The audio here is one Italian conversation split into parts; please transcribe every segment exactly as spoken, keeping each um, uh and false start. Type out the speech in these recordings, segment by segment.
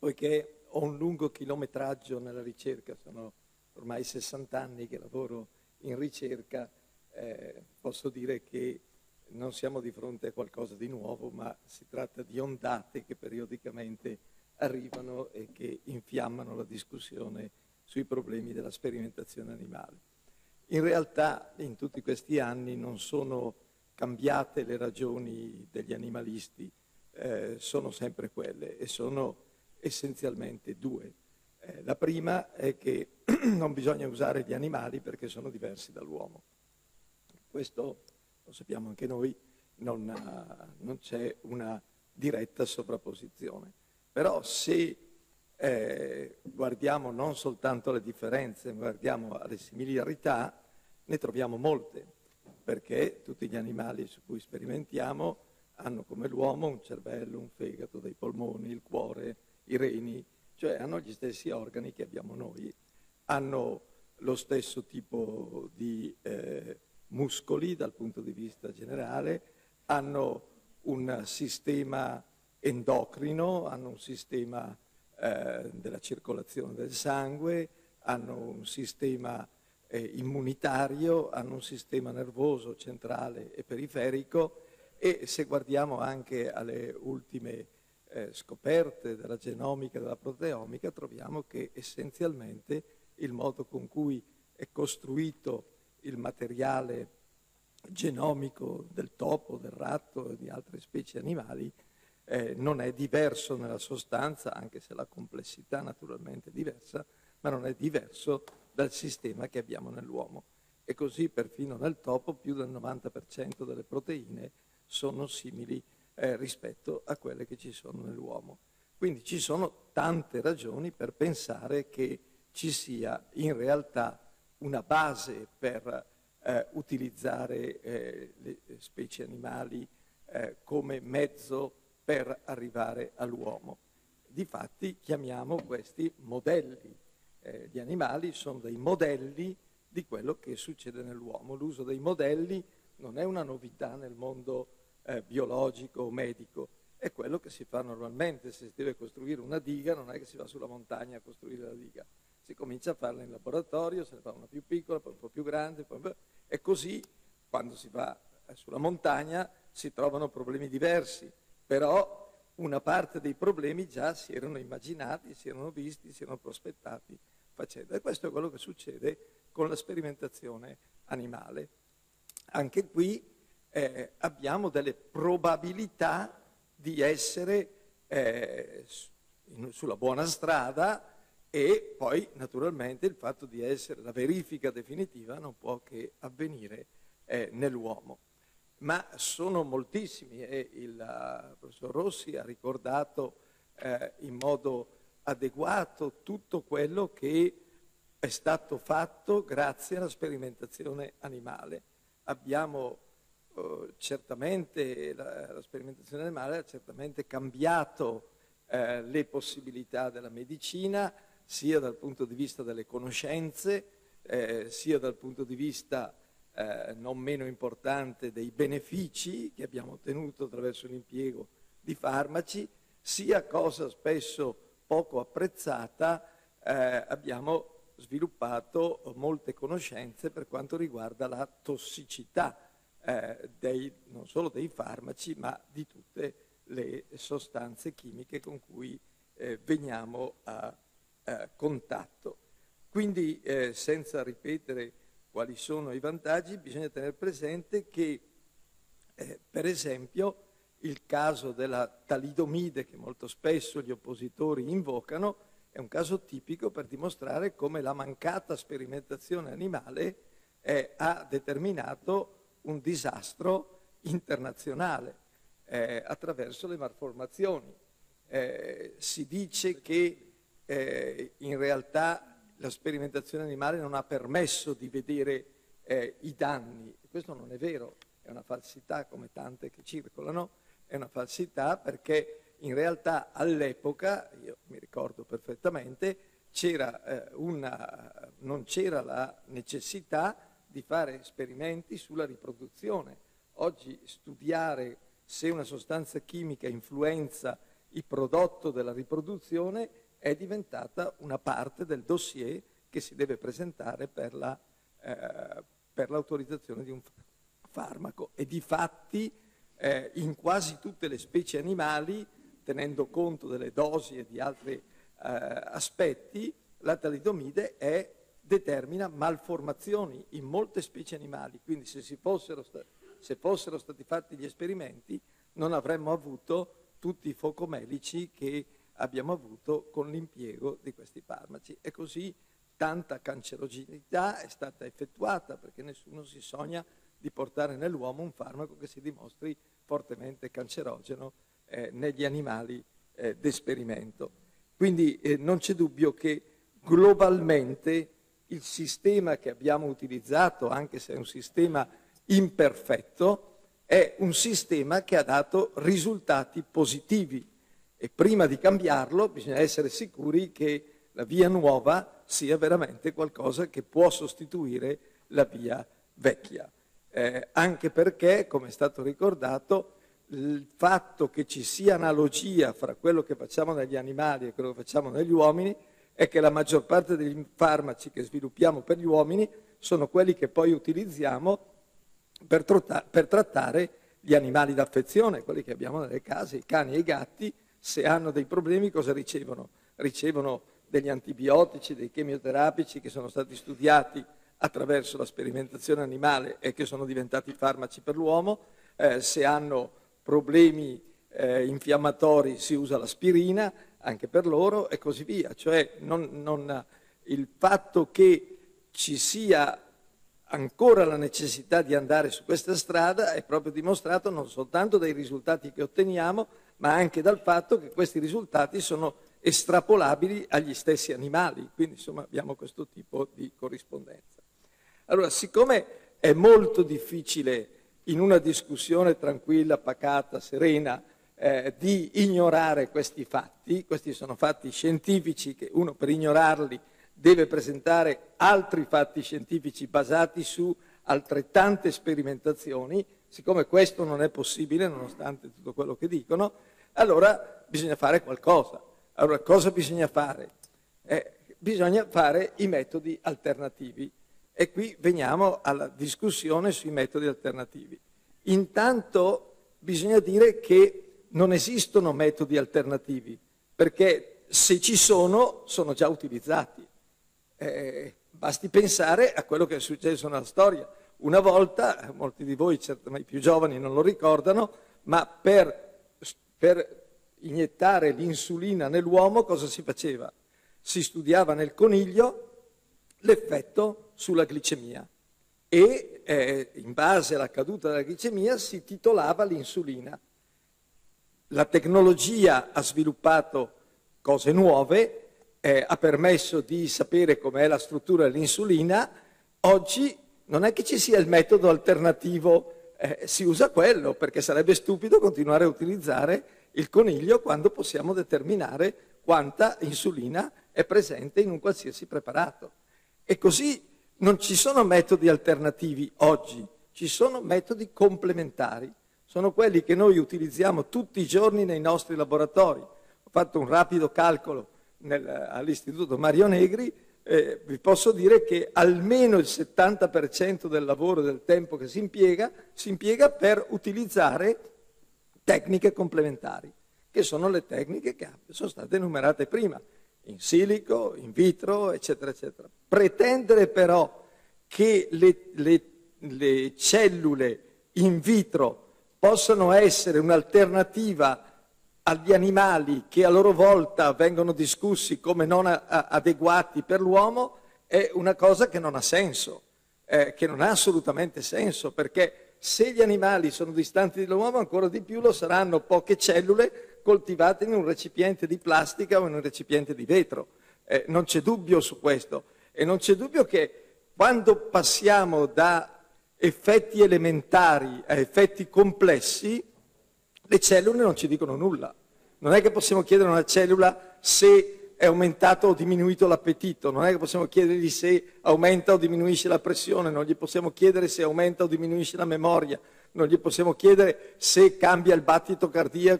poiché ho un lungo chilometraggio nella ricerca, sono ormai sessanta anni che lavoro in ricerca, eh, posso dire che non siamo di fronte a qualcosa di nuovo, ma si tratta di ondate che periodicamente arrivano e che infiammano la discussione sui problemi della sperimentazione animale. In realtà in tutti questi anni non sono cambiate le ragioni degli animalisti, eh, sono sempre quelle e sono essenzialmente due. Eh, la prima è che non bisogna usare gli animali perché sono diversi dall'uomo. Questo lo sappiamo anche noi, non, non c'è una diretta sovrapposizione. Però se eh, guardiamo non soltanto le differenze, ma guardiamo alle similarità, ne troviamo molte, perché tutti gli animali su cui sperimentiamo hanno come l'uomo un cervello, un fegato, dei polmoni, il cuore, i reni, cioè hanno gli stessi organi che abbiamo noi, hanno lo stesso tipo di eh, muscoli dal punto di vista generale, hanno un sistema endocrino, hanno un sistema eh, della circolazione del sangue, hanno un sistema eh, immunitario, hanno un sistema nervoso centrale e periferico e se guardiamo anche alle ultime eh, scoperte della genomica e della proteomica troviamo che essenzialmente il modo con cui è costruito il materiale genomico del topo, del ratto e di altre specie animali eh, non è diverso nella sostanza, anche se la complessità naturalmente è diversa, ma non è diverso dal sistema che abbiamo nell'uomo. E così perfino nel topo più del novanta per cento delle proteine sono simili eh, rispetto a quelle che ci sono nell'uomo. Quindi ci sono tante ragioni per pensare che ci sia in realtà una base per eh, utilizzare eh, le specie animali eh, come mezzo per arrivare all'uomo. Difatti chiamiamo questi modelli. Eh, gli animali sono dei modelli di quello che succede nell'uomo. L'uso dei modelli non è una novità nel mondo eh, biologico o medico, è quello che si fa normalmente. Se si deve costruire una diga non è che si va sulla montagna a costruire la diga, si comincia a farla in laboratorio, se ne fa una più piccola, poi un po' più grande, poi un po'... e così quando si va sulla montagna si trovano problemi diversi, però una parte dei problemi già si erano immaginati, si erano visti, si erano prospettati facendo. E questo è quello che succede con la sperimentazione animale. Anche qui eh, abbiamo delle probabilità di essere eh, in, sulla buona strada e poi naturalmente il fatto di essere la verifica definitiva non può che avvenire eh, nell'uomo. Ma sono moltissimi e il uh, professor Rossi ha ricordato eh, in modo adeguato tutto quello che è stato fatto grazie alla sperimentazione animale. Abbiamo uh, certamente, la, la sperimentazione animale ha certamente cambiato eh, le possibilità della medicina, sia dal punto di vista delle conoscenze, eh, sia dal punto di vista Eh, non meno importante dei benefici che abbiamo ottenuto attraverso l'impiego di farmaci, sia cosa spesso poco apprezzata, eh, abbiamo sviluppato molte conoscenze per quanto riguarda la tossicità eh, dei, non solo dei farmaci ma di tutte le sostanze chimiche con cui eh, veniamo a, a contatto. Quindi eh, senza ripetere quali sono i vantaggi, bisogna tenere presente che, eh, per esempio, il caso della talidomide, che molto spesso gli oppositori invocano, è un caso tipico per dimostrare come la mancata sperimentazione animale eh, ha determinato un disastro internazionale eh, attraverso le malformazioni. Eh, si dice che eh, in realtà la sperimentazione animale non ha permesso di vedere eh, i danni. Questo non è vero, è una falsità come tante che circolano, è una falsità perché in realtà all'epoca, io mi ricordo perfettamente, c'era, eh, una, non c'era la necessità di fare esperimenti sulla riproduzione. Oggi studiare se una sostanza chimica influenza il prodotto della riproduzione è diventata una parte del dossier che si deve presentare per la, eh, per l'autorizzazione di un farmaco. E di fatti eh, in quasi tutte le specie animali, tenendo conto delle dosi e di altri eh, aspetti, la talidomide è, determina malformazioni in molte specie animali. Quindi se, si fossero sta- se fossero stati fatti gli esperimenti non avremmo avuto tutti i focomelici che abbiamo avuto con l'impiego di questi farmaci. E così tanta cancerogenità è stata effettuata, perché nessuno si sogna di portare nell'uomo un farmaco che si dimostri fortemente cancerogeno eh, negli animali eh, d'esperimento. Quindi eh, non c'è dubbio che globalmente il sistema che abbiamo utilizzato, anche se è un sistema imperfetto, è un sistema che ha dato risultati positivi e prima di cambiarlo bisogna essere sicuri che la via nuova sia veramente qualcosa che può sostituire la via vecchia. Eh, anche perché, come è stato ricordato, il fatto che ci sia analogia fra quello che facciamo negli animali e quello che facciamo negli uomini è che la maggior parte degli farmaci che sviluppiamo per gli uomini sono quelli che poi utilizziamo per, trotta- per trattare gli animali d'affezione, quelli che abbiamo nelle case, i cani e i gatti. Se hanno dei problemi cosa ricevono? Ricevono degli antibiotici, dei chemioterapici che sono stati studiati attraverso la sperimentazione animale e che sono diventati farmaci per l'uomo. Eh, se hanno problemi eh, infiammatori si usa l'aspirina anche per loro e così via. Cioè non, non, il fatto che ci sia ancora la necessità di andare su questa strada è proprio dimostrato non soltanto dai risultati che otteniamo, ma anche dal fatto che questi risultati sono estrapolabili agli stessi animali. Quindi insomma abbiamo questo tipo di corrispondenza. Allora, siccome è molto difficile in una discussione tranquilla, pacata, serena, eh, di ignorare questi fatti, questi sono fatti scientifici che uno per ignorarli deve presentare altri fatti scientifici basati su altrettante sperimentazioni, siccome questo non è possibile nonostante tutto quello che dicono, allora bisogna fare qualcosa. Allora cosa bisogna fare? Eh, bisogna fare i metodi alternativi e qui veniamo alla discussione sui metodi alternativi. Intanto bisogna dire che non esistono metodi alternativi, perché se ci sono, sono già utilizzati. Eh, basti pensare a quello che è successo nella storia. Una volta, molti di voi, certamente i più giovani, non lo ricordano, ma per, per iniettare l'insulina nell'uomo cosa si faceva? Si studiava nel coniglio l'effetto sulla glicemia e eh, in base alla caduta della glicemia si titolava l'insulina. La tecnologia ha sviluppato cose nuove, eh, ha permesso di sapere com'è la struttura dell'insulina. Oggi non è che ci sia il metodo alternativo, eh, si usa quello, perché sarebbe stupido continuare a utilizzare il coniglio quando possiamo determinare quanta insulina è presente in un qualsiasi preparato. E così non ci sono metodi alternativi oggi, ci sono metodi complementari. Sono quelli che noi utilizziamo tutti i giorni nei nostri laboratori. Ho fatto un rapido calcolo nel, all'Istituto Mario Negri, eh, vi posso dire che almeno il settanta per cento del lavoro e del tempo che si impiega, si impiega per utilizzare tecniche complementari, che sono le tecniche che sono state enumerate prima, in silico, in vitro, eccetera, eccetera. Pretendere però che le, le, le cellule in vitro possano essere un'alternativa agli animali che a loro volta vengono discussi come non a, a, adeguati per l'uomo è una cosa che non ha senso, eh, che non ha assolutamente senso, perché se gli animali sono distanti dall'uomo ancora di più lo saranno poche cellule coltivate in un recipiente di plastica o in un recipiente di vetro. Eh, non c'è dubbio su questo e non c'è dubbio che quando passiamo da effetti elementari a effetti complessi, le cellule non ci dicono nulla. Non è che possiamo chiedere a una cellula se è aumentato o diminuito l'appetito, non è che possiamo chiedergli se aumenta o diminuisce la pressione, non gli possiamo chiedere se aumenta o diminuisce la memoria, non gli possiamo chiedere se cambia il battito cardiaco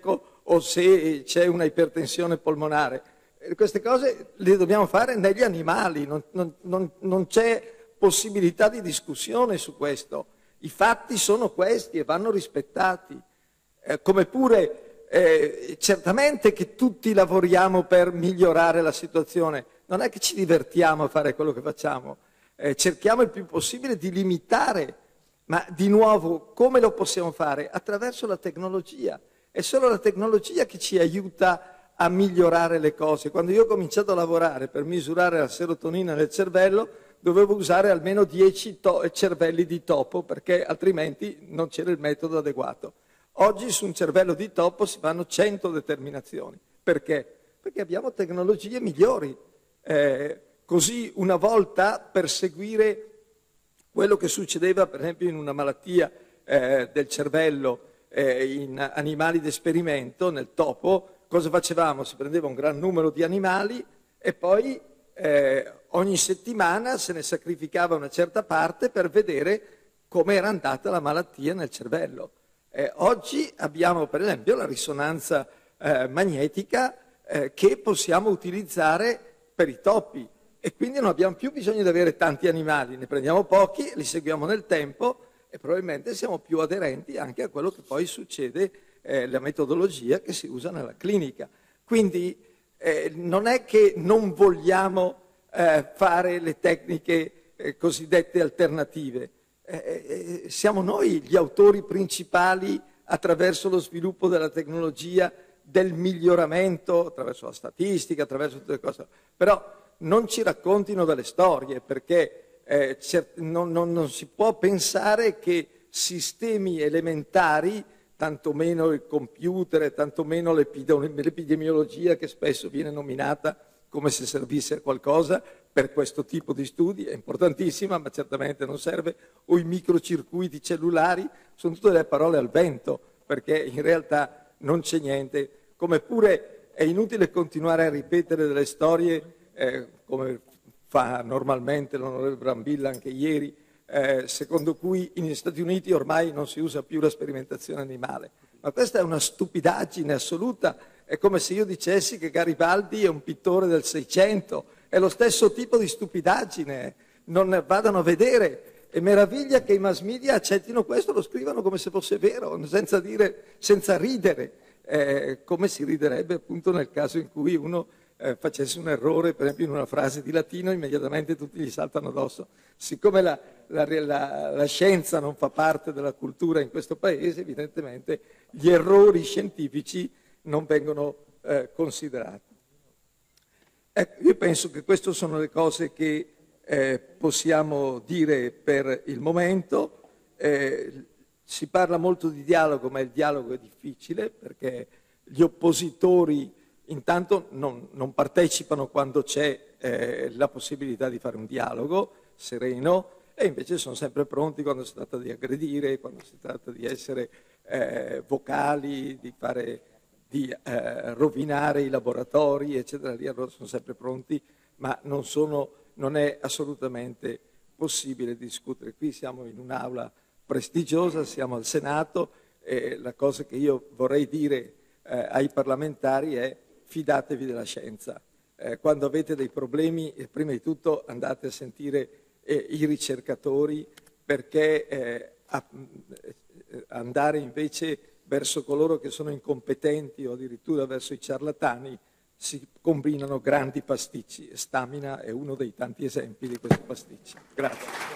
o se c'è una ipertensione polmonare. Queste cose le dobbiamo fare negli animali, non, non, non, non c'è possibilità di discussione su questo. I fatti sono questi e vanno rispettati. Eh, come pure eh, certamente che tutti lavoriamo per migliorare la situazione, non è che ci divertiamo a fare quello che facciamo, eh, cerchiamo il più possibile di limitare, ma di nuovo come lo possiamo fare? Attraverso la tecnologia. È solo la tecnologia che ci aiuta a migliorare le cose. Quando io ho cominciato a lavorare per misurare la serotonina nel cervello, dovevo usare almeno dieci cervelli di topo, perché altrimenti non c'era il metodo adeguato. Oggi su un cervello di topo si fanno cento determinazioni. Perché? Perché abbiamo tecnologie migliori. Eh, così una volta per seguire quello che succedeva per esempio in una malattia eh, del cervello eh, in animali d'esperimento, nel topo, cosa facevamo? Si prendeva un gran numero di animali e poi eh, ogni settimana se ne sacrificava una certa parte per vedere come era andata la malattia nel cervello. Eh, oggi abbiamo per esempio la risonanza eh, magnetica eh, che possiamo utilizzare per i topi e quindi non abbiamo più bisogno di avere tanti animali, ne prendiamo pochi, li seguiamo nel tempo e probabilmente siamo più aderenti anche a quello che poi succede, eh, la metodologia che si usa nella clinica. Quindi eh, non è che non vogliamo eh, fare le tecniche eh, cosiddette alternative, eh, eh, siamo noi gli autori principali attraverso lo sviluppo della tecnologia, del miglioramento, attraverso la statistica, attraverso tutte le cose. Però non ci raccontino delle storie, perché eh, non, non, non si può pensare che sistemi elementari, tantomeno il computer, tantomeno l'epidemiologia, che spesso viene nominata come se servisse a qualcosa per questo tipo di studi, è importantissima, ma certamente non serve, o i microcircuiti cellulari, sono tutte delle parole al vento, perché in realtà non c'è niente. Come pure è inutile continuare a ripetere delle storie Eh, come fa normalmente l'onorevole Brambilla anche ieri, eh, secondo cui negli Stati Uniti ormai non si usa più la sperimentazione animale. Ma questa è una stupidaggine assoluta, è come se io dicessi che Garibaldi è un pittore del Seicento, è lo stesso tipo di stupidaggine, non vadano a vedere. E meraviglia che i mass media accettino questo, lo scrivano come se fosse vero, senza dire, senza ridere, eh, come si riderebbe appunto nel caso in cui uno Eh, facesse un errore, per esempio in una frase di latino, immediatamente tutti gli saltano addosso. Siccome la, la, la, la scienza non fa parte della cultura in questo paese, evidentemente gli errori scientifici non vengono eh, considerati. Ecco, io penso che queste sono le cose che eh, possiamo dire per il momento. Eh, si parla molto di dialogo, ma il dialogo è difficile perché gli oppositori intanto non, non partecipano quando c'è eh, la possibilità di fare un dialogo sereno e invece sono sempre pronti quando si tratta di aggredire, quando si tratta di essere eh, vocali, di, fare, di eh, rovinare i laboratori, eccetera. Lì allora sono sempre pronti, ma non, sono, non è assolutamente possibile discutere. Qui siamo in un'aula prestigiosa, siamo al Senato e la cosa che io vorrei dire eh, ai parlamentari è: fidatevi della scienza. Eh, quando avete dei problemi, eh, prima di tutto andate a sentire eh, i ricercatori, perché eh, a, eh, andare invece verso coloro che sono incompetenti o addirittura verso i ciarlatani si combinano grandi pasticci. Stamina è uno dei tanti esempi di questi pasticci. Grazie.